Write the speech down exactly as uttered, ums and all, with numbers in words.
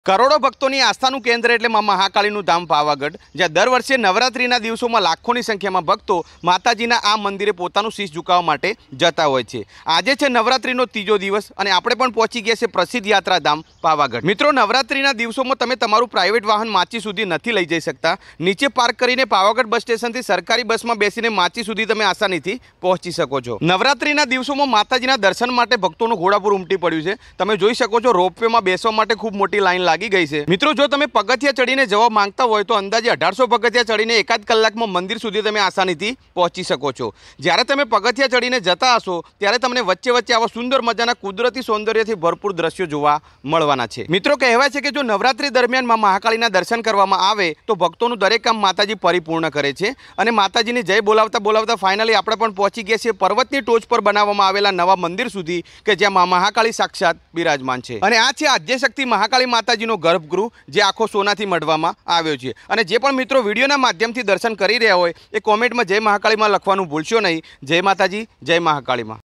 કરોડો ભક્તોની આસ્થાનું કેન્દ્ર એટલે માં મહાકાળીનું ધામ પાવાગઢ, જ્યાં દર વર્ષે નવરાત્રિના દિવસોમાં લાખોની સંખ્યામાં ભક્તો માતાજીના આ મંદિરે પોતાનું શીશ ઝુકાવવા માટે જતા હોય છે। આજે છે નવરાત્રિનો ત્રીજો દિવસ અને આપણે પણ પહોંચી ગયા છે પ્રસિદ્ધ યાત્રાધામ પાવાગઢ। મિત્રો, નવરાત્રિના દિવસોમાં તમે તમારું પ્રાઇવેટ વાહન માચી સુધી નથી લઈ જઈ શકતા। નીચે પાર્ક કરીને પાવાગઢ બસ સ્ટેશનથી સરકારી બસમાં બેસીને માચી સુધી તમે આસાનીથી પહોંચી શકો છો। નવરાત્રિના દિવસોમાં માતાજીના દર્શન માટે ભક્તોનું ઘોડાપુર ઉમટી પડ્યું છે। તમે જોઈ શકો છો, રોપવેમાં બેસવા માટે ખૂબ મોટી લાઈન લાગી ગઈ છે। મિત્રો, જો તમે પગથિયા ચડીને જવા માંગતા હોય તો અંદાજે અઢારસો પગથિયા ચડીને એકાદ કલાકમાં મંદિર સુધી તમે આસાનીથી પહોંચી શકો છો। જ્યારે તમે પગથિયા ચડીને જતા હશો ત્યારે તમને વચ્ચે વચ્ચે આવા સુંદર મજાના કુદરતી સૌંદર્યથી ભરપૂર દ્રશ્યો જોવા મળવાના છે। મિત્રો, કહેવાય છે કે જો નવરાત્રી દરમિયાન માં મહાકાળીના દર્શન કરવામાં આવે તો ભક્તોનું દરેક કામ માતાજી પરિપૂર્ણ કરે છે અને માતાજીની જય બોલાવતા બોલાવતા ફાઇનલી આપણે પણ પહોંચી ગયા છીએ પર્વતની ટોચ પર બનાવવામાં આવેલા નવા મંદિર સુધી કે જ્યાં માં મહાકાળી સાક્ષાત બિરાજમાન છે। અને આ છે આદ્યશક્તિ મહાકાળી માતાજીનો ગર્ભગૃહ, જે આખો સોનાથી મઢવામાં આવ્યો છે। અને જે પણ મિત્રો વિડીયોના માધ્યમથી દર્શન કરી રહ્યા હોય એ કોમેન્ટમાં જય મહાકાળીમાં લખવાનું ભૂલશો નહીં। જય માતાજી, જય મહાકાળીમાં।